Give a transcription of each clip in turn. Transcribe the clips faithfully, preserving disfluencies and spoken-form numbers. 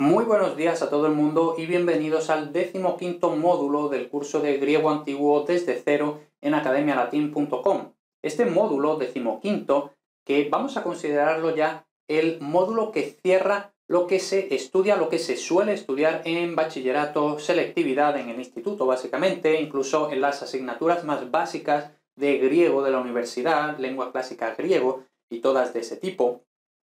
Muy buenos días a todo el mundo y bienvenidos al decimoquinto módulo del curso de griego antiguo desde cero en academia latin punto com. Este módulo decimoquinto, que vamos a considerarlo ya el módulo que cierra lo que se estudia, lo que se suele estudiar en bachillerato, selectividad en el instituto básicamente, incluso en las asignaturas más básicas de griego de la universidad, lengua clásica griego y todas de ese tipo.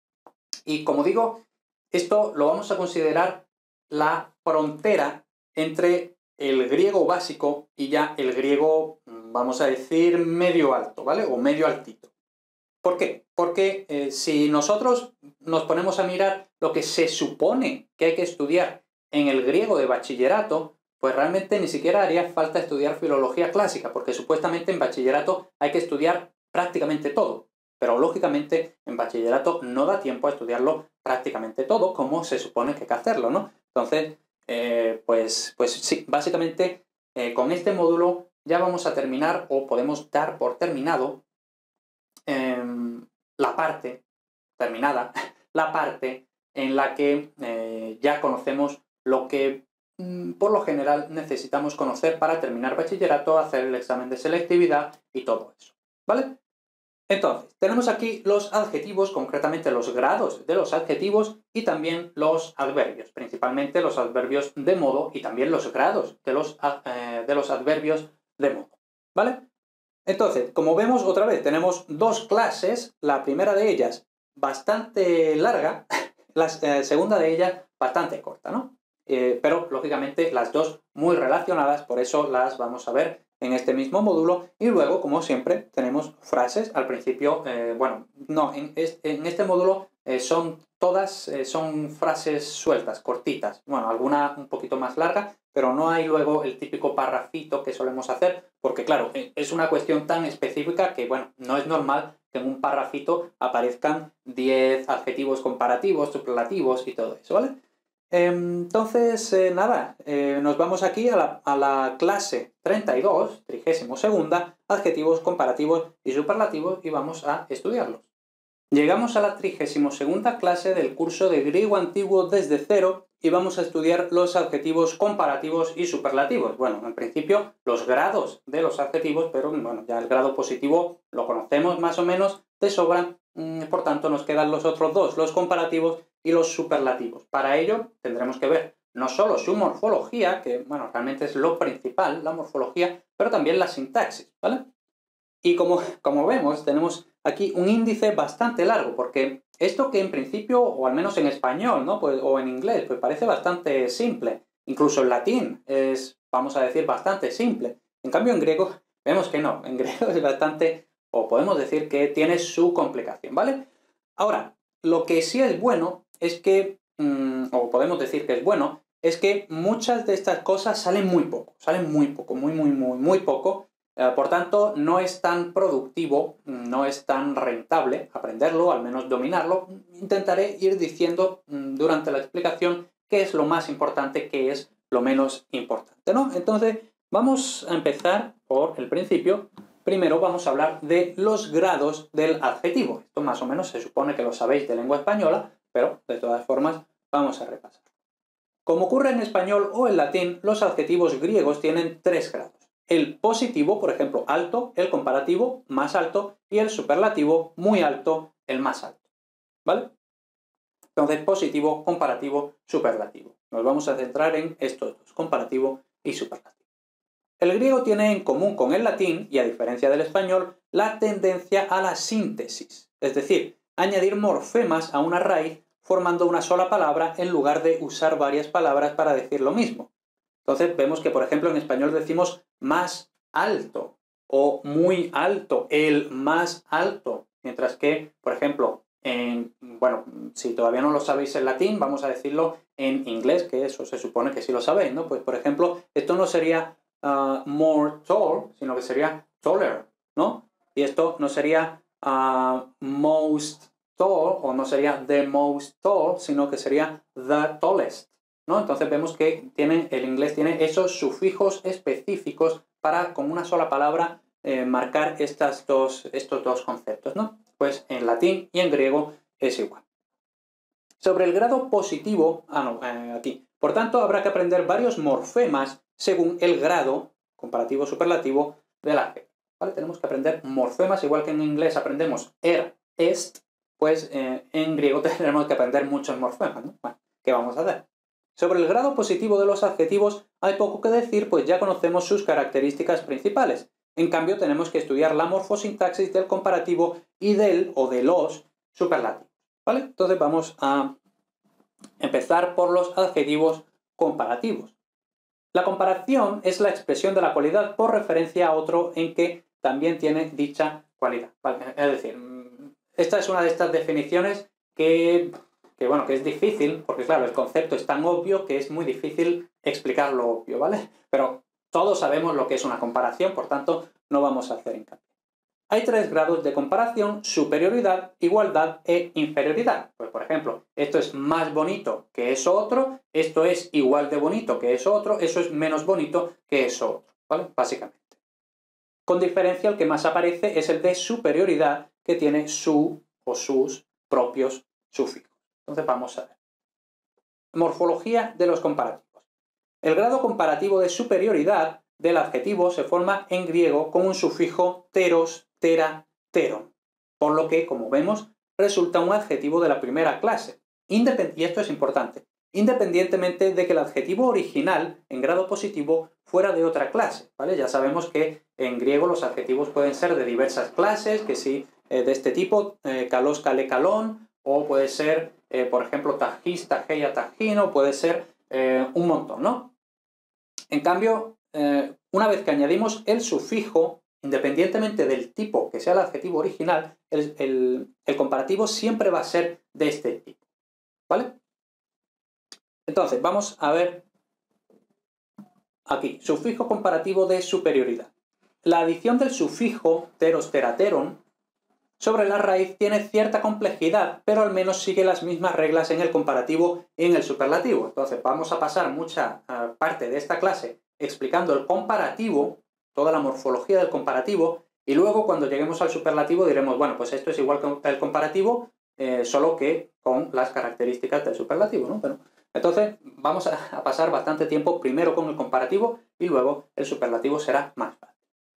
Y como digo, esto lo vamos a considerar la frontera entre el griego básico y ya el griego, vamos a decir, medio alto, ¿vale? O medio altito. ¿Por qué? Porque eh, si nosotros nos ponemos a mirar lo que se supone que hay que estudiar en el griego de bachillerato, pues realmente ni siquiera haría falta estudiar filología clásica, porque supuestamente en bachillerato hay que estudiar prácticamente todo. Pero lógicamente en bachillerato no da tiempo a estudiarlo prácticamente todo como se supone que hay que hacerlo, ¿no? Entonces, eh, pues, pues sí, básicamente eh, con este módulo ya vamos a terminar o podemos dar por terminado eh, la parte terminada, la parte en la que eh, ya conocemos lo que mm, por lo general necesitamos conocer para terminar bachillerato, hacer el examen de selectividad y todo eso, ¿vale? Entonces, tenemos aquí los adjetivos, concretamente los grados de los adjetivos y también los adverbios, principalmente los adverbios de modo y también los grados de los, eh, de los adverbios de modo, ¿vale? Entonces, como vemos otra vez, tenemos dos clases, la primera de ellas bastante larga, la eh, segunda de ellas bastante corta, ¿no? Eh, pero, lógicamente, las dos muy relacionadas, por eso las vamos a ver en este mismo módulo, y luego, como siempre, tenemos frases al principio, eh, bueno, no, en este, en este módulo eh, son todas, eh, son frases sueltas, cortitas, bueno, alguna un poquito más larga, pero no hay luego el típico parrafito que solemos hacer, porque claro, es una cuestión tan específica que, bueno, no es normal que en un parrafito aparezcan diez adjetivos comparativos, superlativos y todo eso, ¿vale? Entonces, eh, nada, eh, nos vamos aquí a la, a la clase treinta y dos, trigésimo segunda, adjetivos comparativos y superlativos, y vamos a estudiarlos. Llegamos a la trigésimo segunda clase del curso de griego antiguo desde cero y vamos a estudiar los adjetivos comparativos y superlativos. Bueno, en principio los grados de los adjetivos, pero bueno, ya el grado positivo lo conocemos más o menos de sobra, por tanto nos quedan los otros dos, los comparativos y los superlativos. Para ello tendremos que ver no solo su morfología, que bueno, realmente es lo principal, la morfología, pero también la sintaxis, ¿vale? Y como, como vemos, tenemos aquí un índice bastante largo, porque esto que en principio, o al menos en español, ¿no? Pues, o en inglés, pues parece bastante simple. Incluso en latín es, vamos a decir, bastante simple. En cambio, en griego, vemos que no. En griego es bastante, o podemos decir que tiene su complicación, ¿vale? Ahora, lo que sí es bueno es que, mmm, o podemos decir que es bueno, es que muchas de estas cosas salen muy poco. Salen muy poco, muy, muy, muy, muy poco. Por tanto, no es tan productivo, no es tan rentable aprenderlo, al menos dominarlo. Intentaré ir diciendo durante la explicación qué es lo más importante, qué es lo menos importante, ¿no? Entonces, vamos a empezar por el principio. Primero vamos a hablar de los grados del adjetivo. Esto más o menos se supone que lo sabéis de lengua española, pero de todas formas vamos a repasar. Como ocurre en español o en latín, los adjetivos griegos tienen tres grados. El positivo, por ejemplo, alto, el comparativo, más alto, y el superlativo, muy alto, el más alto, ¿vale? Entonces, positivo, comparativo, superlativo. Nos vamos a centrar en estos dos, comparativo y superlativo. El griego tiene en común con el latín, y a diferencia del español, la tendencia a la síntesis, es decir, añadir morfemas a una raíz formando una sola palabra en lugar de usar varias palabras para decir lo mismo. Entonces vemos que, por ejemplo, en español decimos más alto o muy alto, el más alto, mientras que, por ejemplo, en, bueno, si todavía no lo sabéis en latín, vamos a decirlo en inglés, que eso se supone que sí lo sabéis, ¿no? Pues, por ejemplo, esto no sería uh, more tall, sino que sería taller, ¿no? Y esto no sería uh, most tall, o no sería the most tall, sino que sería the tallest, ¿no? Entonces vemos que tiene, el inglés tiene esos sufijos específicos para, con una sola palabra, eh, marcar estas dos, estos dos conceptos, ¿no? Pues en latín y en griego es igual. Sobre el grado positivo, ah no, eh, aquí. Por tanto, habrá que aprender varios morfemas según el grado, comparativo superlativo, del adjetivo. ¿Vale? Tenemos que aprender morfemas, igual que en inglés aprendemos er, est, pues eh, en griego tendremos que aprender muchos morfemas, ¿no? Bueno, ¿qué vamos a hacer? Sobre el grado positivo de los adjetivos hay poco que decir, pues ya conocemos sus características principales. En cambio, tenemos que estudiar la morfosintaxis del comparativo y del o de los superlativos. ¿Vale? Entonces vamos a empezar por los adjetivos comparativos. La comparación es la expresión de la cualidad por referencia a otro en que también tiene dicha cualidad. ¿Vale? Es decir, esta es una de estas definiciones que, que, bueno, que es difícil, porque claro, el concepto es tan obvio que es muy difícil explicar lo obvio, ¿vale? Pero todos sabemos lo que es una comparación, por tanto, no vamos a hacer hincapié. Hay tres grados de comparación: superioridad, igualdad e inferioridad. Pues, por ejemplo, esto es más bonito que eso otro, esto es igual de bonito que eso otro, eso es menos bonito que eso otro, ¿vale? Básicamente. Con diferencia, el que más aparece es el de superioridad, que tiene su o sus propios sufijos. Entonces vamos a ver. Morfología de los comparativos. El grado comparativo de superioridad del adjetivo se forma en griego con un sufijo teros, tera, teron, por lo que, como vemos, resulta un adjetivo de la primera clase. Independ- y esto es importante, independientemente de que el adjetivo original, en grado positivo, fuera de otra clase, ¿vale? Ya sabemos que en griego los adjetivos pueden ser de diversas clases, que sí, eh, de este tipo, eh, kalos, kale, kalón, o puede ser, eh, por ejemplo, tajis, tajeya, tajino, puede ser eh, un montón, ¿no? En cambio, eh, una vez que añadimos el sufijo, independientemente del tipo que sea el adjetivo original, el, el, el comparativo siempre va a ser de este tipo, ¿vale? Entonces, vamos a ver aquí, sufijo comparativo de superioridad. La adición del sufijo teros, tera, teron sobre la raíz tiene cierta complejidad, pero al menos sigue las mismas reglas en el comparativo y en el superlativo. Entonces, vamos a pasar mucha uh, parte de esta clase explicando el comparativo, toda la morfología del comparativo, y luego cuando lleguemos al superlativo diremos, bueno, pues esto es igual que el comparativo, eh, solo que con las características del superlativo, ¿no? Pero, entonces, vamos a, a pasar bastante tiempo primero con el comparativo y luego el superlativo será más fácil.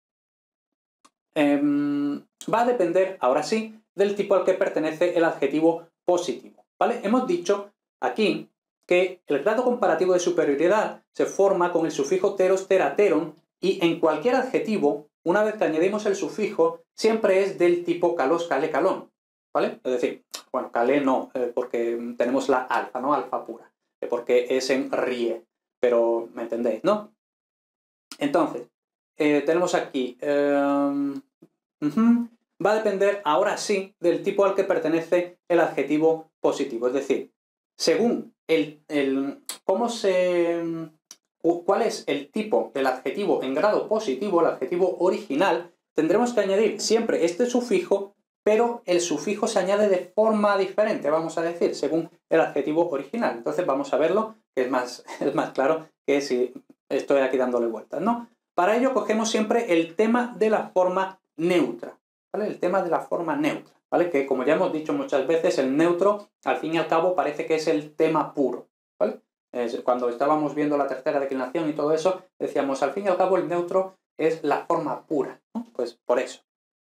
Eh, va a depender, ahora sí, del tipo al que pertenece el adjetivo positivo, ¿vale? Hemos dicho aquí que el grado comparativo de superioridad se forma con el sufijo teros, tera, teron, y en cualquier adjetivo, una vez que añadimos el sufijo, siempre es del tipo kalos, kale, kalón, ¿vale? Es decir, bueno, kale no, eh, porque tenemos la alfa, ¿no? Alfa pura, eh, porque es en rie, pero me entendéis, ¿no? Entonces, eh, tenemos aquí, eh, uh-huh, va a depender ahora sí del tipo al que pertenece el adjetivo positivo, es decir, según el, el cómo se, cuál es el tipo del adjetivo en grado positivo, el adjetivo original, tendremos que añadir siempre este sufijo, pero el sufijo se añade de forma diferente, vamos a decir, según el adjetivo original. Entonces vamos a verlo, que es más, es más claro que si estoy aquí dándole vueltas, ¿no? Para ello cogemos siempre el tema de la forma neutra, ¿vale? El tema de la forma neutra, ¿vale? Que como ya hemos dicho muchas veces, el neutro, al fin y al cabo, parece que es el tema puro, ¿vale? Es, cuando estábamos viendo la tercera declinación y todo eso, decíamos, al fin y al cabo, el neutro es la forma pura, ¿no? Pues por eso.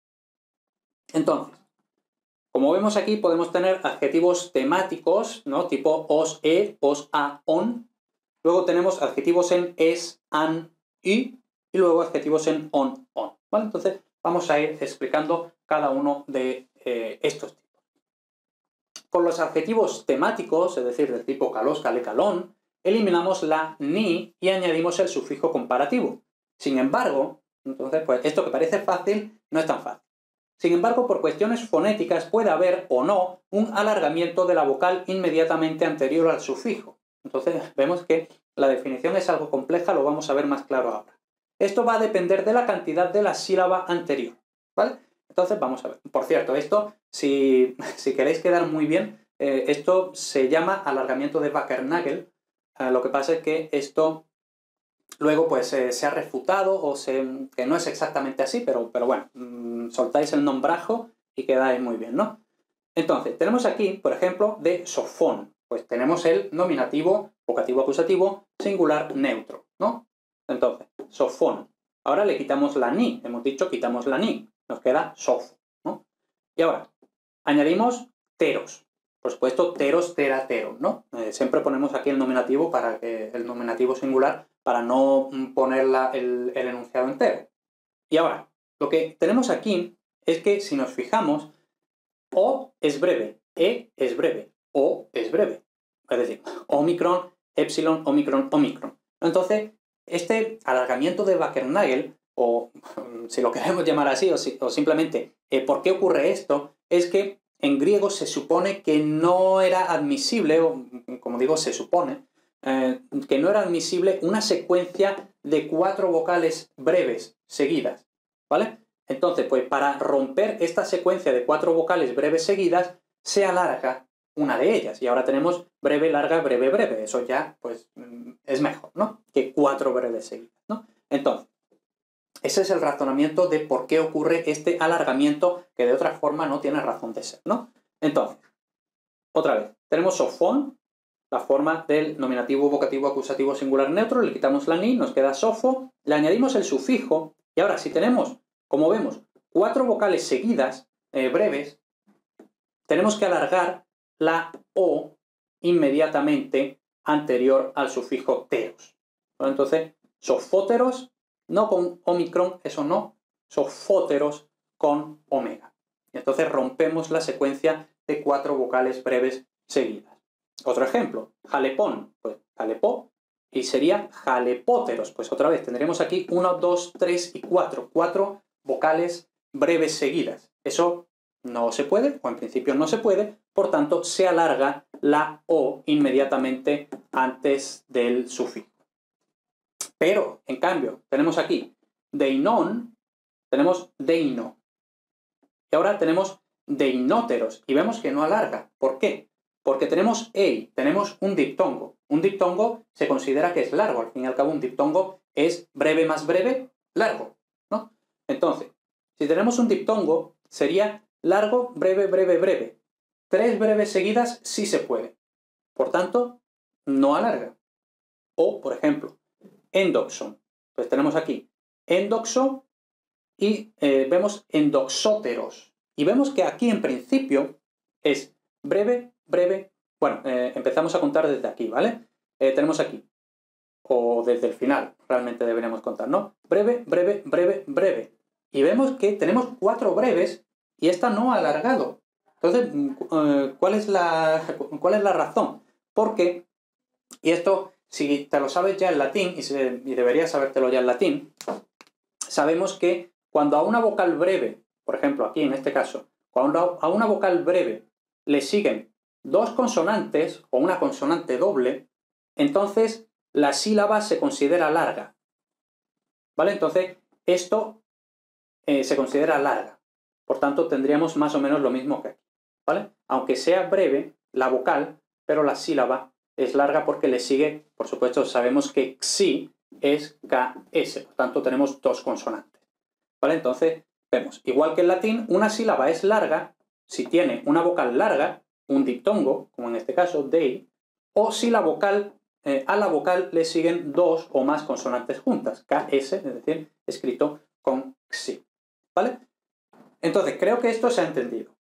Entonces, como vemos aquí, podemos tener adjetivos temáticos, ¿no? Tipo os, e, os, a, on. Luego tenemos adjetivos en es, an, y, y luego adjetivos en on, on, ¿vale? Entonces, vamos a ir explicando cada uno de eh, estos tipos. Con los adjetivos temáticos, es decir, del tipo kalos, kale, kalón, eliminamos la ni y añadimos el sufijo comparativo. Sin embargo, entonces, pues esto que parece fácil no es tan fácil. Sin embargo, por cuestiones fonéticas puede haber o no un alargamiento de la vocal inmediatamente anterior al sufijo. Entonces, vemos que la definición es algo compleja, lo vamos a ver más claro ahora. Esto va a depender de la cantidad de la sílaba anterior, ¿vale? Entonces, vamos a ver. Por cierto, esto, si, si queréis quedar muy bien, eh, esto se llama alargamiento de Wackernagel. Eh, lo que pasa es que esto luego pues eh, se ha refutado o se, que no es exactamente así, pero, pero bueno, mmm, soltáis el nombrajo y quedáis muy bien, ¿no? Entonces, tenemos aquí, por ejemplo, de sofón. Pues tenemos el nominativo, vocativo, acusativo, singular, neutro, ¿no? Entonces, sofón. Ahora le quitamos la ni. Hemos dicho quitamos la ni. Nos queda sofo, ¿no? Y ahora, añadimos teros. Por supuesto, teros, tera, tero, ¿no? Eh, siempre ponemos aquí el nominativo para que el nominativo singular para no poner la, el, el enunciado entero. Y ahora, lo que tenemos aquí es que si nos fijamos, O es breve, E es breve, O es breve. Es decir, Omicron, Epsilon, Omicron, Omicron. Entonces, este alargamiento de Wackernagel, o si lo queremos llamar así, o, si, o simplemente, eh, ¿por qué ocurre esto? Es que en griego se supone que no era admisible, o como digo, se supone, eh, que no era admisible una secuencia de cuatro vocales breves seguidas, ¿vale? Entonces, pues para romper esta secuencia de cuatro vocales breves seguidas, se alarga una de ellas. Y ahora tenemos breve, larga, breve, breve. Eso ya, pues, es mejor, ¿no? Que cuatro breves seguidas, ¿no? Entonces, ese es el razonamiento de por qué ocurre este alargamiento que de otra forma no tiene razón de ser, ¿no? Entonces, otra vez, tenemos sofón, la forma del nominativo, vocativo, acusativo, singular, neutro, le quitamos la ni, nos queda sofo, le añadimos el sufijo, y ahora si tenemos, como vemos, cuatro vocales seguidas, eh, breves, tenemos que alargar la O inmediatamente anterior al sufijo teros. Bueno, entonces, sofóteros, no con omicron, eso no, sofóteros con omega. Y entonces rompemos la secuencia de cuatro vocales breves seguidas. Otro ejemplo, jalepón, pues jalepó, y sería jalepóteros. Pues otra vez tendremos aquí uno, dos, tres y cuatro. Cuatro vocales breves seguidas. Eso no se puede, o en principio no se puede, por tanto se alarga la O inmediatamente antes del sufijo. Pero, en cambio, tenemos aquí deinon, tenemos deino. Y ahora tenemos deinóteros, y vemos que no alarga. ¿Por qué? Porque tenemos ei, tenemos un diptongo. Un diptongo se considera que es largo, al fin y al cabo un diptongo es breve más breve, largo, ¿no? Entonces, si tenemos un diptongo, sería largo, breve, breve, breve. Tres breves seguidas sí se puede. Por tanto, no alarga. O, por ejemplo, endoxon. Pues tenemos aquí endoxo y eh, vemos endoxóteros. Y vemos que aquí en principio es breve, breve. Bueno, eh, empezamos a contar desde aquí, ¿vale? Eh, tenemos aquí, o desde el final, realmente deberíamos contar, ¿no? Breve, breve, breve, breve. Y vemos que tenemos cuatro breves y esta no ha alargado. Entonces, ¿cuál es la, cuál es la razón? Porque, y esto, si te lo sabes ya en latín, y, se, y deberías sabértelo ya en latín, sabemos que cuando a una vocal breve, por ejemplo, aquí en este caso, cuando a una vocal breve le siguen dos consonantes o una consonante doble, entonces la sílaba se considera larga. ¿Vale? Entonces, esto eh, se considera larga. Por tanto, tendríamos más o menos lo mismo que aquí. ¿Vale? Aunque sea breve la vocal, pero la sílaba es larga porque le sigue, por supuesto, sabemos que xi es ka ese, por tanto tenemos dos consonantes. ¿Vale? Entonces, vemos, igual que en latín, una sílaba es larga si tiene una vocal larga, un diptongo, como en este caso, dei, o si la vocal, eh, a la vocal le siguen dos o más consonantes juntas, ks, es decir, escrito con xi. ¿Vale? Entonces, creo que esto se ha entendido.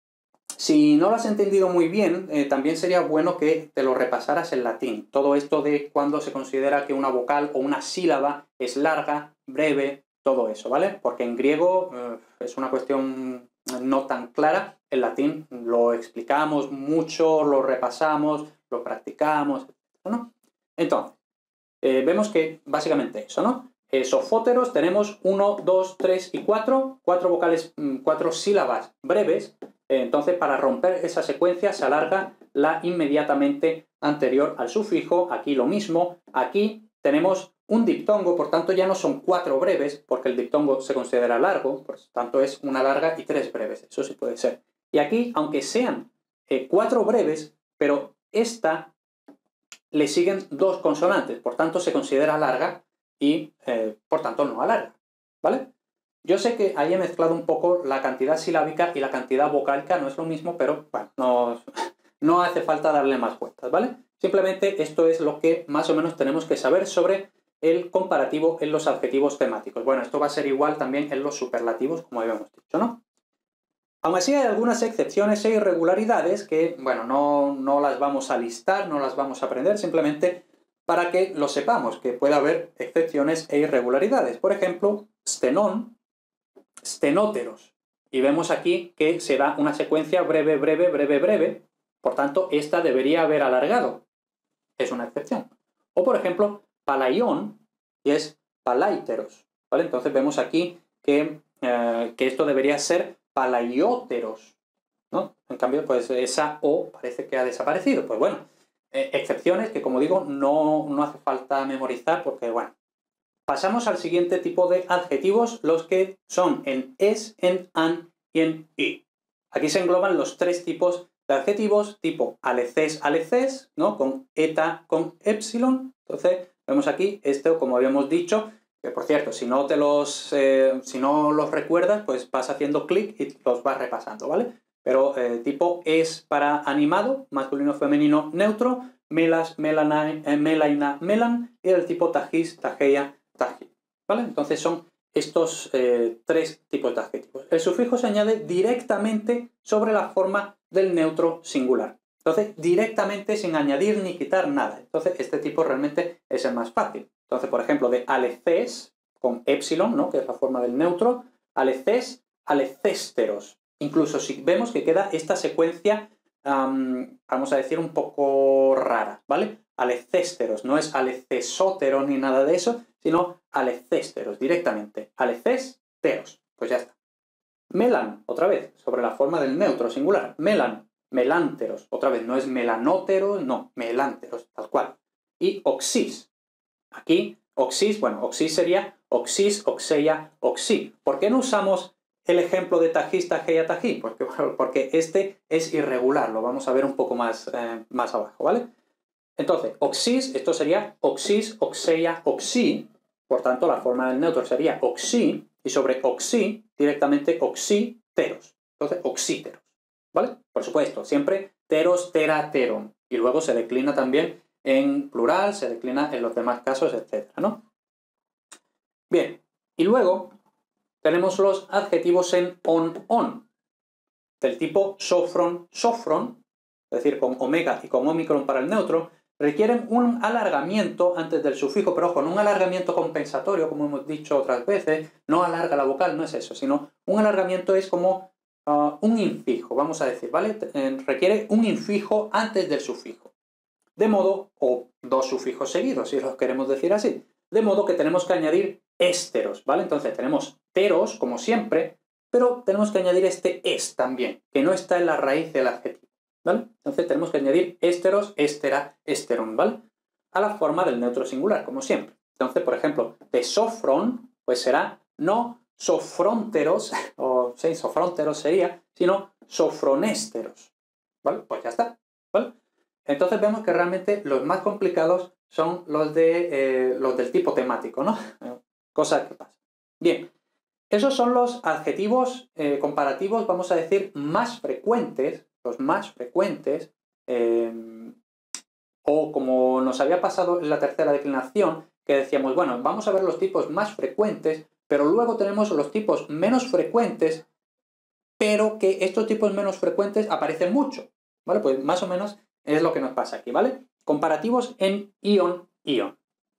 Si no lo has entendido muy bien, eh, también sería bueno que te lo repasaras en latín. Todo esto de cuando se considera que una vocal o una sílaba es larga, breve, todo eso, ¿vale? Porque en griego eh, es una cuestión no tan clara. En latín lo explicamos mucho, lo repasamos, lo practicamos, ¿no? Entonces, eh, vemos que básicamente eso, ¿no? Eh, sofóteros tenemos uno, dos, tres y cuatro, cuatro vocales, cuatro sílabas breves. Entonces, para romper esa secuencia se alarga la inmediatamente anterior al sufijo. Aquí lo mismo. Aquí tenemos un diptongo, por tanto ya no son cuatro breves, porque el diptongo se considera largo, por tanto es una larga y tres breves. Eso sí puede ser. Y aquí, aunque sean eh, cuatro breves, pero esta le siguen dos consonantes, por tanto se considera larga y, eh, por tanto, no alarga. ¿Vale? Yo sé que ahí he mezclado un poco la cantidad silábica y la cantidad vocálica, no es lo mismo, pero bueno, no, no hace falta darle más vueltas, ¿vale? Simplemente esto es lo que más o menos tenemos que saber sobre el comparativo en los adjetivos temáticos. Bueno, esto va a ser igual también en los superlativos, como habíamos dicho, ¿no? Aún así hay algunas excepciones e irregularidades que, bueno, no, no las vamos a listar, no las vamos a aprender, simplemente para que lo sepamos, que puede haber excepciones e irregularidades. Por ejemplo, stenon, stenóteros. Y vemos aquí que se da una secuencia breve, breve, breve, breve. Por tanto, esta debería haber alargado. Es una excepción. O, por ejemplo, palaión, y es palaiteros, ¿vale? Entonces vemos aquí que, eh, que esto debería ser palaióteros, ¿no? En cambio, pues esa O parece que ha desaparecido. Pues bueno, eh, excepciones que, como digo, no, no hace falta memorizar porque, bueno. Pasamos al siguiente tipo de adjetivos, los que son en es, en an y en y. Aquí se engloban los tres tipos de adjetivos, tipo aleces, aleces, ¿no? Con eta, con epsilon. Entonces, vemos aquí esto, como habíamos dicho, que por cierto, si no te los, eh, si no los recuerdas, pues vas haciendo clic y los vas repasando, ¿vale? Pero eh, tipo es para animado, masculino, femenino, neutro, melas, melana, eh, melaina, melan, y el tipo tajis, tajeia, taji, ¿vale? Entonces son estos eh, tres tipos de adjetivos. El sufijo se añade directamente sobre la forma del neutro singular. Entonces, directamente sin añadir ni quitar nada. Entonces, este tipo realmente es el más fácil. Entonces, por ejemplo, de aleces, con epsilon, ¿no? Que es la forma del neutro, aleces, alecésteros. Incluso si vemos que queda esta secuencia, um, vamos a decir, un poco rara, ¿vale? Alecésteros, no es alecesótero ni nada de eso, sino alecésteros, directamente. Alecésteros, pues ya está. Melan, otra vez, sobre la forma del neutro singular. Melan, melánteros, otra vez, no es melanóteros, no, melánteros, tal cual. Y oxis. Aquí, oxis, bueno, oxis sería oxis, oxeia, oxi. ¿Por qué no usamos el ejemplo de tajis, tajeia, tají? Porque, porque este es irregular, lo vamos a ver un poco más, eh, más abajo, ¿vale? Entonces, oxis, esto sería oxis, oxeia, oxi, por tanto la forma del neutro sería oxi, y sobre oxi, directamente oxíteros. Entonces, oxíteros, ¿vale? Por supuesto, siempre teros, tera, teron, y luego se declina también en plural, se declina en los demás casos, etcétera, ¿no? Bien, y luego tenemos los adjetivos en on-on, del tipo sofron, sofron, es decir, con omega y con omicron para el neutro, requieren un alargamiento antes del sufijo, pero ojo, no un alargamiento compensatorio, como hemos dicho otras veces, no alarga la vocal, no es eso, sino un alargamiento es como uh, un infijo, vamos a decir, ¿vale? Requiere un infijo antes del sufijo. De modo, o dos sufijos seguidos, si los queremos decir así, de modo que tenemos que añadir ésteros, ¿vale? Entonces tenemos teros, como siempre, pero tenemos que añadir este es también, que no está en la raíz del adjetivo, ¿vale? Entonces tenemos que añadir ésteros, éstera, ésteron, ¿vale? A la forma del neutro singular, como siempre. Entonces, por ejemplo, de sofron, pues será no sofrónteros, o sí, sofrónteros sería, sino sofronésteros, ¿vale? Pues ya está, ¿vale? Entonces vemos que realmente los más complicados son los, de, eh, los del tipo temático, ¿no? Cosas que pasan. Bien, esos son los adjetivos eh, comparativos, vamos a decir, más frecuentes, los más frecuentes, eh, o como nos había pasado en la tercera declinación, que decíamos, bueno, vamos a ver los tipos más frecuentes, pero luego tenemos los tipos menos frecuentes, pero que estos tipos menos frecuentes aparecen mucho, ¿vale? Pues más o menos es lo que nos pasa aquí, ¿vale? Comparativos en ion, ion.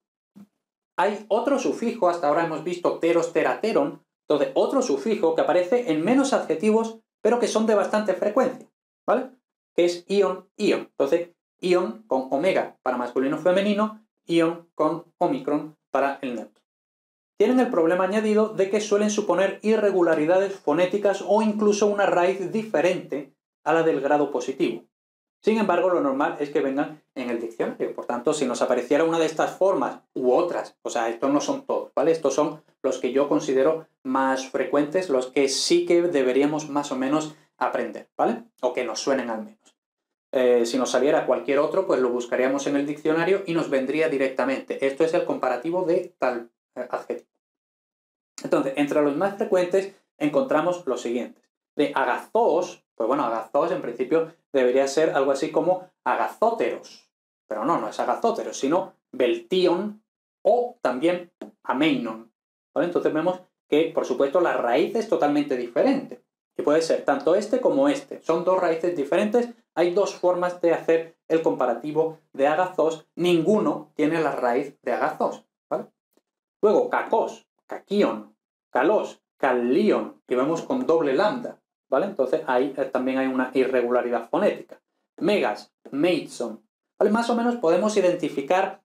Hay otro sufijo, hasta ahora hemos visto teros, tera, teron, entonces otro sufijo que aparece en menos adjetivos, pero que son de bastante frecuencia, ¿vale? Que es ion, ion. Entonces, ion con omega para masculino femenino, ion con omicron para el neutro. Tienen el problema añadido de que suelen suponer irregularidades fonéticas o incluso una raíz diferente a la del grado positivo. Sin embargo, lo normal es que vengan en el diccionario. Por tanto, si nos apareciera una de estas formas u otras, o sea, estos no son todos, ¿vale? Estos son los que yo considero más frecuentes, los que sí que deberíamos más o menos aprender, ¿vale? O que nos suenen al menos. Eh, si nos saliera cualquier otro, pues lo buscaríamos en el diccionario y nos vendría directamente. Esto es el comparativo de tal eh, adjetivo. Entonces, entre los más frecuentes encontramos los siguientes. De agazós, pues bueno, agazós en principio debería ser algo así como agazóteros. Pero no, no es agazóteros, sino beltion o también ameinon. ¿Vale? Entonces vemos que, por supuesto, la raíz es totalmente diferente. Y puede ser tanto este como este. Son dos raíces diferentes. Hay dos formas de hacer el comparativo de agazós. Ninguno tiene la raíz de agazós. ¿Vale? Luego, cacós, caquion, calós, callion, que vemos con doble lambda. ¿Vale? Entonces ahí también hay una irregularidad fonética. Megas, meitson. ¿Vale? Más o menos podemos identificar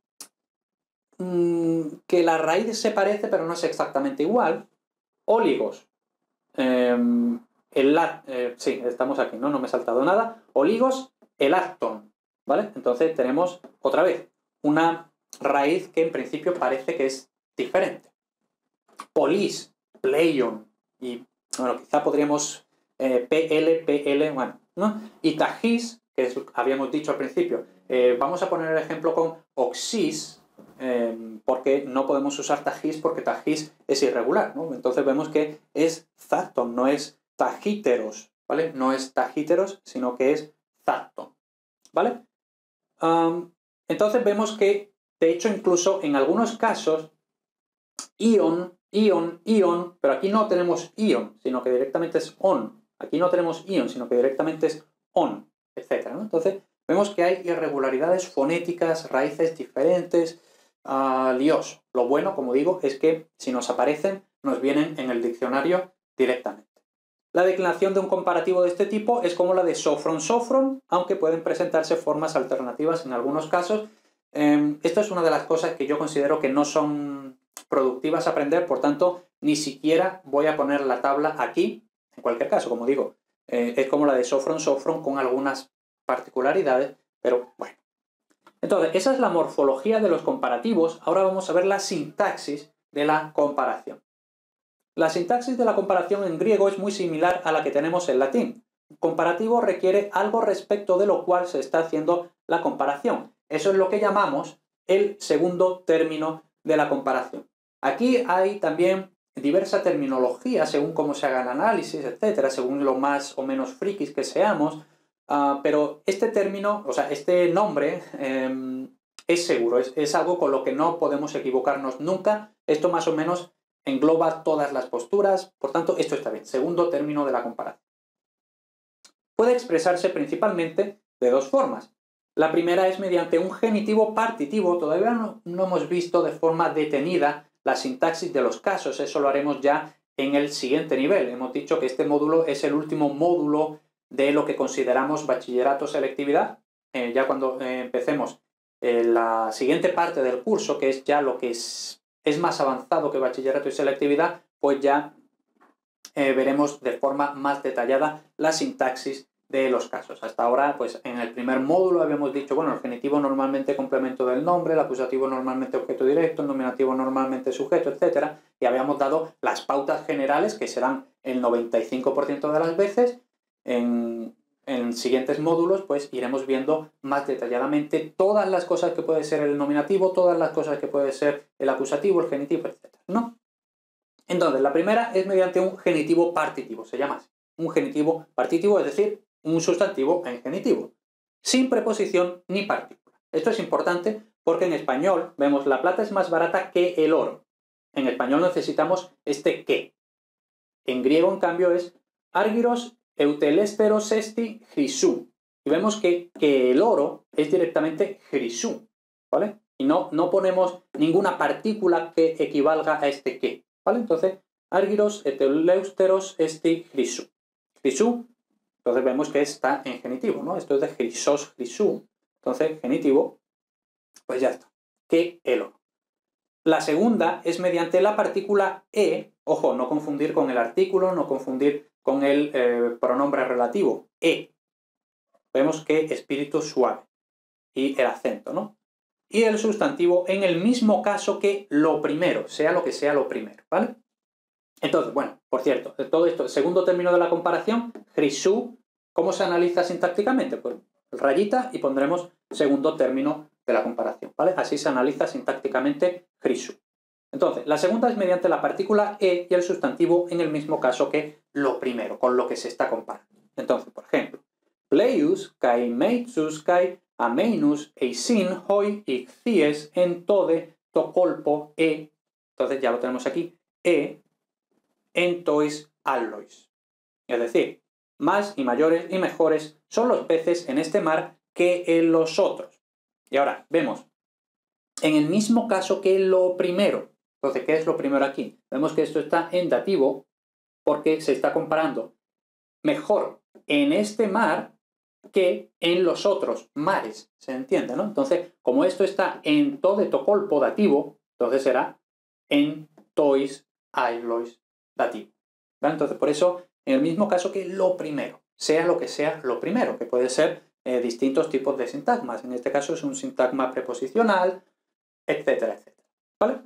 mmm, que la raíz se parece, pero no es exactamente igual. Óligos. Eh, el, eh, sí, estamos aquí, ¿no? No me he saltado nada. Oligos, elacton. ¿Vale? Entonces tenemos otra vez una raíz que en principio parece que es diferente. Polis, pleion. Y bueno, quizá podríamos eh, P L, P L, bueno, ¿no? Y tajís, que es, habíamos dicho al principio. Eh, vamos a poner el ejemplo con oxís, eh, porque no podemos usar tajís porque tajís es irregular, ¿no? Entonces vemos que es zacton, no es tajíteros, ¿vale? No es tajíteros, sino que es zacton, ¿vale? Um, entonces vemos que, de hecho, incluso en algunos casos, ion, ion, ion, pero aquí no tenemos ion, sino que directamente es on. Aquí no tenemos ion, sino que directamente es on, etcétera, ¿no? Entonces, vemos que hay irregularidades fonéticas, raíces diferentes, uh, lioso. Lo bueno, como digo, es que si nos aparecen, nos vienen en el diccionario directamente. La declinación de un comparativo de este tipo es como la de sofron-sofron, aunque pueden presentarse formas alternativas en algunos casos. Eh, esto es una de las cosas que yo considero que no son productivas a aprender, por tanto, ni siquiera voy a poner la tabla aquí. En cualquier caso, como digo, eh, es como la de sofron-sofron con algunas particularidades, pero bueno. Entonces, esa es la morfología de los comparativos. Ahora vamos a ver la sintaxis de la comparación. La sintaxis de la comparación en griego es muy similar a la que tenemos en latín. Comparativo requiere algo respecto de lo cual se está haciendo la comparación. Eso es lo que llamamos el segundo término de la comparación. Aquí hay también diversa terminología según cómo se haga el análisis, etcétera, según lo más o menos frikis que seamos, uh, pero este término, o sea, este nombre eh, es seguro, es, es algo con lo que no podemos equivocarnos nunca. Esto más o menos engloba todas las posturas, por tanto, esto está bien. Segundo término de la comparación. Puede expresarse principalmente de dos formas. La primera es mediante un genitivo partitivo. Todavía no, no hemos visto de forma detenida la sintaxis de los casos. Eso lo haremos ya en el siguiente nivel. Hemos dicho que este módulo es el último módulo de lo que consideramos bachillerato selectividad. Eh, ya cuando eh, empecemos eh, la siguiente parte del curso, que es ya lo que es, es más avanzado que bachillerato y selectividad, pues ya eh, veremos de forma más detallada la sintaxis de los casos. Hasta ahora, pues en el primer módulo habíamos dicho, bueno, el genitivo normalmente complemento del nombre, el acusativo normalmente objeto directo, el nominativo normalmente sujeto, etcétera. Y habíamos dado las pautas generales, que serán el noventa y cinco por ciento de las veces. En, en siguientes módulos, pues iremos viendo más detalladamente todas las cosas que puede ser el nominativo, todas las cosas que puede ser el acusativo, el genitivo, etcétera, ¿no? Entonces, la primera es mediante un genitivo partitivo, se llama así. Un genitivo partitivo, es decir, un sustantivo en genitivo, sin preposición ni partícula. Esto es importante porque en español vemos la plata es más barata que el oro. En español necesitamos este que. En griego, en cambio, es argyros eutelesteros esti chrysou. Y vemos que, que el oro es directamente chrysou, ¿vale? Y no, no ponemos ninguna partícula que equivalga a este que, ¿vale? Entonces, argyros eutelesteros esti chrysou. Chrysou. Entonces vemos que está en genitivo, ¿no? Esto es de chrysos, chrysou. Entonces, genitivo, pues ya está. Que el oro. La segunda es mediante la partícula e. Ojo, no confundir con el artículo, no confundir con el eh, pronombre relativo. E. Vemos que espíritu suave. Y el acento, ¿no? Y el sustantivo en el mismo caso que lo primero, sea lo que sea lo primero, ¿vale? Entonces, bueno, por cierto, todo esto, segundo término de la comparación, chrysou, ¿cómo se analiza sintácticamente? Pues rayita y pondremos segundo término de la comparación, ¿vale? Así se analiza sintácticamente chrysou. Entonces, la segunda es mediante la partícula e y el sustantivo en el mismo caso que lo primero, con lo que se está comparando. Entonces, por ejemplo, Pleius kai meitsus kai ameinus eisin hoi icties en tode tocolpo e, entonces ya lo tenemos aquí, e entois allois. Es decir, más y mayores y mejores son los peces en este mar que en los otros. Y ahora, vemos, en el mismo caso que lo primero. Entonces, ¿qué es lo primero aquí? Vemos que esto está en dativo porque se está comparando mejor en este mar que en los otros mares. ¿Se entiende, no? Entonces, como esto está en tode tocolpo dativo, entonces será en tois allois dativo. ¿Vale? Entonces, por eso, en el mismo caso que lo primero, sea lo que sea lo primero, que puede ser eh, distintos tipos de sintagmas. En este caso es un sintagma preposicional, etcétera, etcétera. ¿Vale?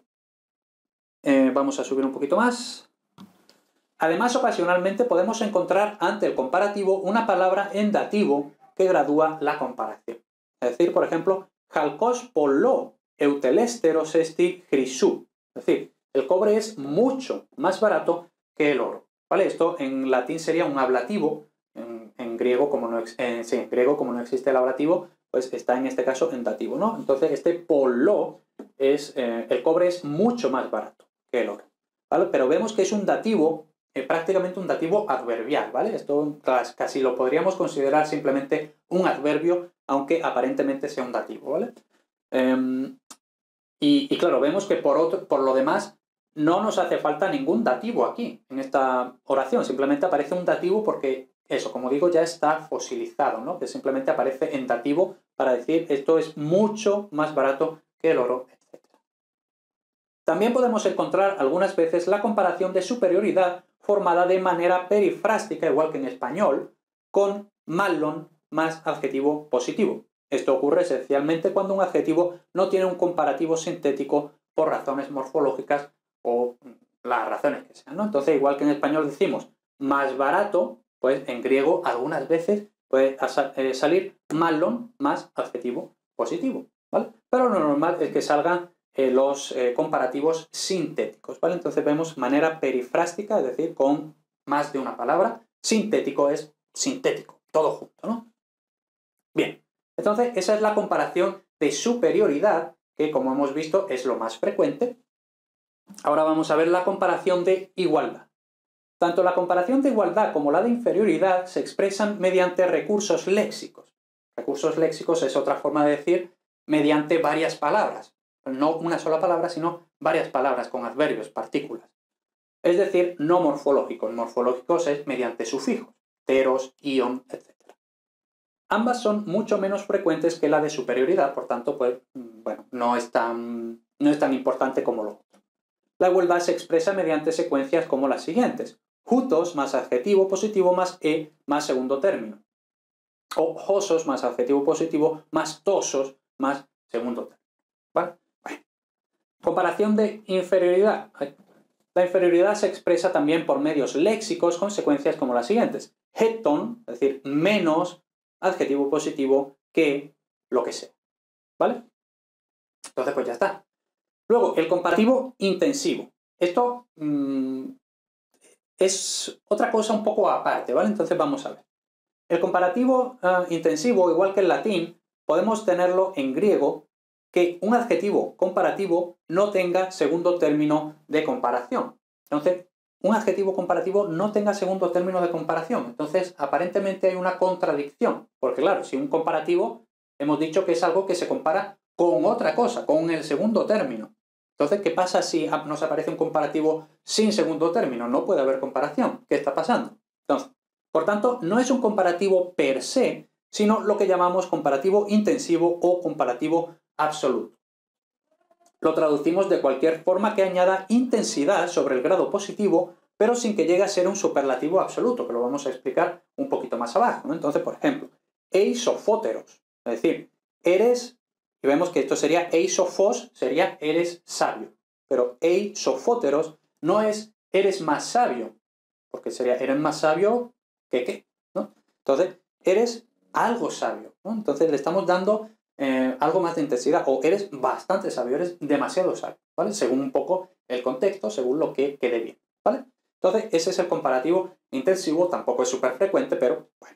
Eh, vamos a subir un poquito más. Además, ocasionalmente podemos encontrar ante el comparativo una palabra en dativo que gradúa la comparación. Es decir, por ejemplo, jalcos polo eutelesteros esti grisú. Es decir, el cobre es mucho más barato que el oro. ¿Vale? Esto en latín sería un ablativo. En, en, griego, como no, eh, sí, en griego, como no existe el ablativo, pues está en este caso en dativo, ¿no? Entonces, este polo es, eh, el cobre es mucho más barato que el oro. ¿Vale? Pero vemos que es un dativo, eh, prácticamente un dativo adverbial, ¿vale? Esto casi lo podríamos considerar simplemente un adverbio, aunque aparentemente sea un dativo, ¿vale? Eh, y, y claro, vemos que por, otro, por lo demás no nos hace falta ningún dativo aquí, en esta oración. Simplemente aparece un dativo porque eso, como digo, ya está fosilizado, ¿no? Que simplemente aparece en dativo para decir esto es mucho más barato que el oro, etcétera. También podemos encontrar algunas veces la comparación de superioridad formada de manera perifrástica, igual que en español, con mallon más adjetivo positivo. Esto ocurre esencialmente cuando un adjetivo no tiene un comparativo sintético por razones morfológicas o las razones que sean, ¿no? Entonces, igual que en español decimos más barato, pues en griego algunas veces puede salir mallon más adjetivo positivo, ¿vale? Pero lo normal es que salgan eh, los eh, comparativos sintéticos, ¿vale? Entonces vemos manera perifrástica, es decir, con más de una palabra. Sintético es sintético, todo junto, ¿no? Bien, entonces esa es la comparación de superioridad, que como hemos visto es lo más frecuente. Ahora vamos a ver la comparación de igualdad. Tanto la comparación de igualdad como la de inferioridad se expresan mediante recursos léxicos. Recursos léxicos es otra forma de decir mediante varias palabras. No una sola palabra, sino varias palabras con adverbios, partículas. Es decir, no morfológicos. Morfológicos es mediante sufijos, teros, ion, etcétera. Ambas son mucho menos frecuentes que la de superioridad, por tanto, pues, bueno, no es tan, no es tan importante como lo otro. La igualdad se expresa mediante secuencias como las siguientes. Jutos más adjetivo positivo más e más segundo término. O josos más adjetivo positivo más tosos más segundo término. ¿Vale? Bueno. Comparación de inferioridad. La inferioridad se expresa también por medios léxicos con secuencias como las siguientes. Heton, es decir, menos adjetivo positivo que lo que sea. ¿Vale? Entonces, pues ya está. Luego, el comparativo intensivo. Esto mmm, es otra cosa un poco aparte, ¿vale? Entonces vamos a ver. El comparativo uh, intensivo, igual que el latín, podemos tenerlo en griego, que un adjetivo comparativo no tenga segundo término de comparación. Entonces, un adjetivo comparativo no tenga segundo término de comparación. Entonces, aparentemente hay una contradicción. Porque claro, si un comparativo, hemos dicho que es algo que se compara con otra cosa, con el segundo término. Entonces, ¿qué pasa si nos aparece un comparativo sin segundo término? No puede haber comparación. ¿Qué está pasando? Entonces, por tanto, no es un comparativo per se, sino lo que llamamos comparativo intensivo o comparativo absoluto. Lo traducimos de cualquier forma que añada intensidad sobre el grado positivo, pero sin que llegue a ser un superlativo absoluto, que lo vamos a explicar un poquito más abajo, ¿no? Entonces, por ejemplo, eisofóteros, es decir, eres, y vemos que esto sería eisofos, sería eres sabio, pero eisofóteros no es eres más sabio, porque sería eres más sabio que qué, ¿no? Entonces, eres algo sabio, ¿no? Entonces le estamos dando eh, algo más de intensidad, o eres bastante sabio, eres demasiado sabio, ¿vale? Según un poco el contexto, según lo que quede bien, ¿vale? Entonces, ese es el comparativo intensivo, tampoco es súper frecuente, pero bueno.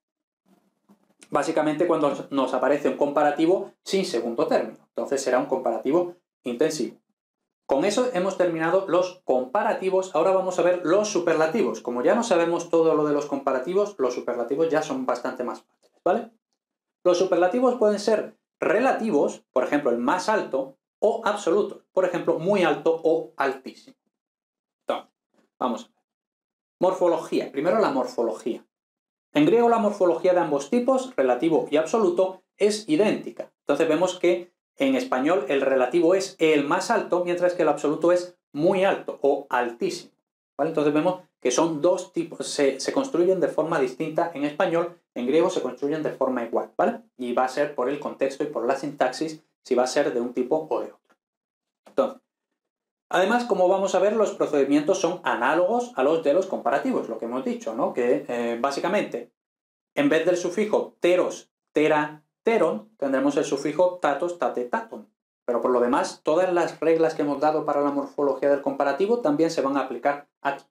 Básicamente cuando nos aparece un comparativo sin segundo término, entonces será un comparativo intensivo. Con eso hemos terminado los comparativos, ahora vamos a ver los superlativos. Como ya no sabemos todo lo de los comparativos, los superlativos ya son bastante más fáciles, ¿vale? Los superlativos pueden ser relativos, por ejemplo, el más alto, o absolutos, por ejemplo, muy alto o altísimo. Entonces, vamos a ver. Morfología. Primero la morfología. En griego la morfología de ambos tipos, relativo y absoluto, es idéntica. Entonces vemos que en español el relativo es el más alto, mientras que el absoluto es muy alto o altísimo, ¿vale? Entonces vemos que son dos tipos, se, se construyen de forma distinta en español, en griego se construyen de forma igual, ¿vale? Y va a ser por el contexto y por la sintaxis si va a ser de un tipo o de otro. Entonces, además, como vamos a ver, los procedimientos son análogos a los de los comparativos, lo que hemos dicho, ¿no? Que eh, básicamente, en vez del sufijo teros, tera, teron, tendremos el sufijo tatos, tate, taton. Pero por lo demás, todas las reglas que hemos dado para la morfología del comparativo también se van a aplicar aquí.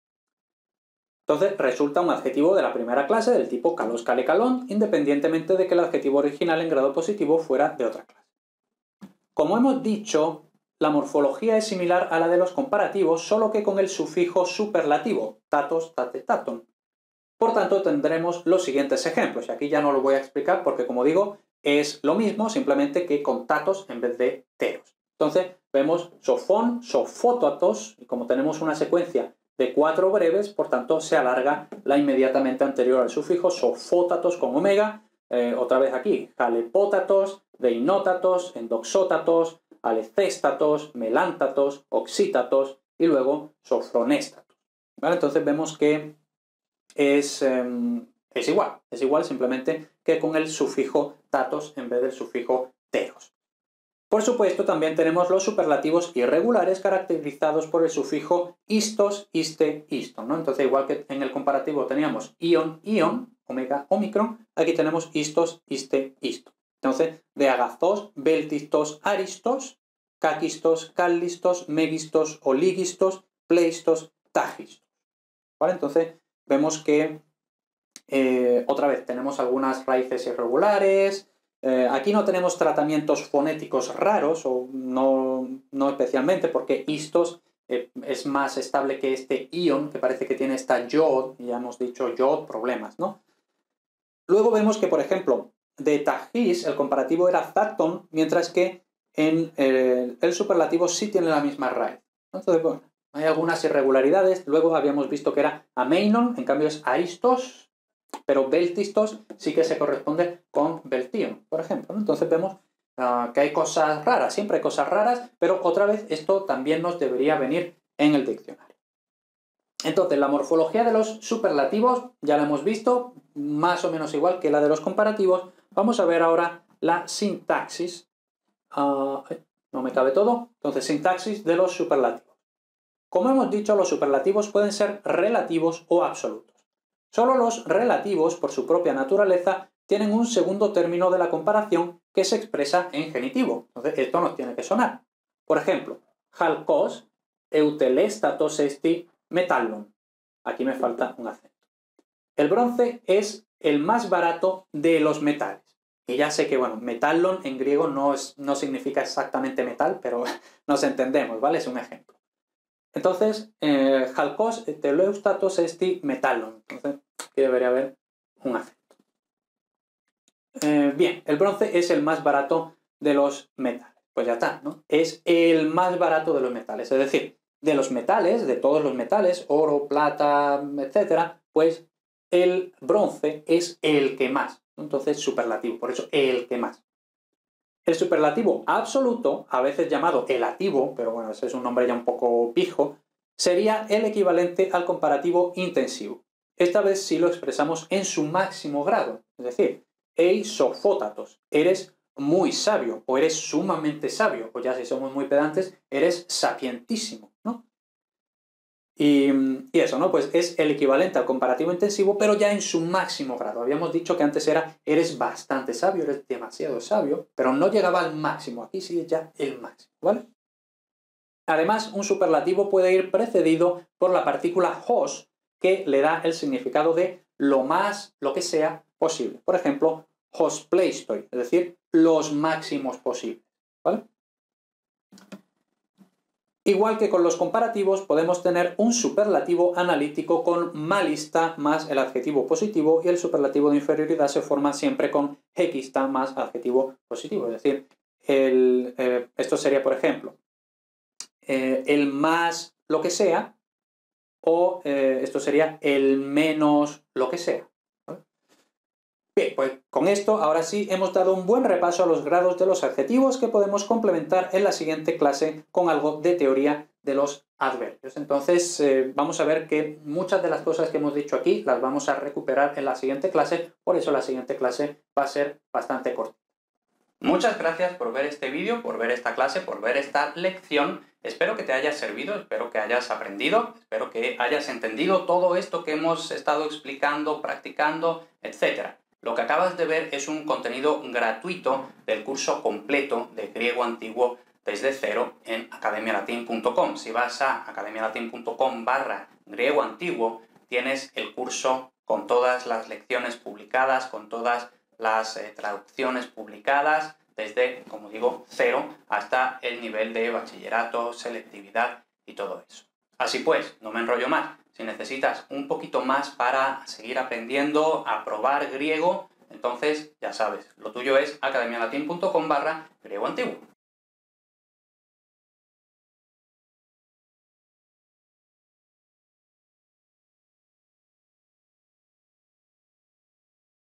Entonces, resulta un adjetivo de la primera clase del tipo kalos, kale, kalón, independientemente de que el adjetivo original en grado positivo fuera de otra clase. Como hemos dicho, la morfología es similar a la de los comparativos, solo que con el sufijo superlativo, tatos, tate, taton. Por tanto, tendremos los siguientes ejemplos. Y aquí ya no lo voy a explicar porque, como digo, es lo mismo, simplemente que con tatos en vez de teros. Entonces, vemos sofón, sofótatos, y como tenemos una secuencia de cuatro breves, por tanto, se alarga la inmediatamente anterior al sufijo, sofótatos con omega, eh, otra vez aquí, jalepótatos, deinótatos, endoxótatos, alecéstatos, melántatos, oxítatos, y luego sofronéstatos, ¿vale? Entonces vemos que Es, eh, es igual, es igual simplemente que con el sufijo tatos en vez del sufijo teros. Por supuesto, también tenemos los superlativos irregulares caracterizados por el sufijo istos, iste, iston, ¿no? Entonces, igual que en el comparativo teníamos ion, ion, omega, omicron, aquí tenemos istos, iste, iston. Entonces, de agazos, beltistos, aristos, kakistos, callistos, megistos, oligistos, pleistos, tagistos, ¿vale? Entonces, vemos que eh, otra vez tenemos algunas raíces irregulares. Eh, aquí no tenemos tratamientos fonéticos raros, o no, no especialmente, porque istos eh, es más estable que este ion, que parece que tiene esta yod, y ya hemos dicho yod, problemas, ¿no? Luego vemos que, por ejemplo, de tajis el comparativo era zacton, mientras que en eh, el superlativo sí tiene la misma raíz. Entonces, bueno, hay algunas irregularidades. Luego habíamos visto que era ameinon, en cambio es aristos, pero beltistos sí que se corresponde con beltion, por ejemplo, ¿no? Entonces vemos uh, que hay cosas raras, siempre hay cosas raras, pero otra vez esto también nos debería venir en el diccionario. Entonces, la morfología de los superlativos ya la hemos visto, más o menos igual que la de los comparativos. Vamos a ver ahora la sintaxis. Uh, no me cabe todo. Entonces, sintaxis de los superlativos. Como hemos dicho, los superlativos pueden ser relativos o absolutos. Solo los relativos, por su propia naturaleza, tienen un segundo término de la comparación que se expresa en genitivo. Entonces, esto nos tiene que sonar. Por ejemplo, halkos eutelestatos esti metallon. Aquí me falta un acento. El bronce es el más barato de los metales. Y ya sé que, bueno, metallon en griego no, es, no significa exactamente metal, pero nos entendemos, ¿vale? Es un ejemplo. Entonces, eh, halkos eutelestatos esti metallon. Entonces, aquí debería haber un acento. Eh, bien, el bronce es el más barato de los metales. Pues ya está, ¿no? Es el más barato de los metales. Es decir, de los metales, de todos los metales, oro, plata, etcétera, pues el bronce es el que más. Entonces, superlativo, por eso el que más. El superlativo absoluto, a veces llamado elativo, pero bueno, ese es un nombre ya un poco pijo, sería el equivalente al comparativo intensivo. Esta vez sí lo expresamos en su máximo grado, es decir, ei sofótatos, eres muy sabio, o eres sumamente sabio, o ya si somos muy pedantes, eres sapientísimo, ¿no? Y, y eso, ¿no? Pues es el equivalente al comparativo intensivo, pero ya en su máximo grado. Habíamos dicho que antes era, eres bastante sabio, eres demasiado sabio, pero no llegaba al máximo. Aquí sí es ya el máximo, ¿vale? Además, un superlativo puede ir precedido por la partícula hos, que le da el significado de lo más, lo que sea posible. Por ejemplo, hospleistoi, es decir, los máximos posibles, ¿vale? Igual que con los comparativos, podemos tener un superlativo analítico con malista más el adjetivo positivo, y el superlativo de inferioridad se forma siempre con hequista más adjetivo positivo. Es decir, el, eh, esto sería, por ejemplo, eh, el más lo que sea, o eh, esto sería el menos lo que sea. Bien, pues con esto ahora sí hemos dado un buen repaso a los grados de los adjetivos, que podemos complementar en la siguiente clase con algo de teoría de los adverbios. Entonces eh, vamos a ver que muchas de las cosas que hemos dicho aquí las vamos a recuperar en la siguiente clase, por eso la siguiente clase va a ser bastante corta. Muchas gracias por ver este vídeo, por ver esta clase, por ver esta lección. Espero que te haya servido, espero que hayas aprendido, espero que hayas entendido todo esto que hemos estado explicando, practicando, etcétera. Lo que acabas de ver es un contenido gratuito del curso completo de griego antiguo desde cero en academia latin punto com. Si vas a academia latin punto com barra griego antiguo, tienes el curso con todas las lecciones publicadas, con todas las eh, traducciones publicadas, desde, como digo, cero hasta el nivel de bachillerato, selectividad y todo eso. Así pues, no me enrollo más. Si necesitas un poquito más para seguir aprendiendo a probar griego, entonces ya sabes, lo tuyo es academia latin punto com barra griego antiguo.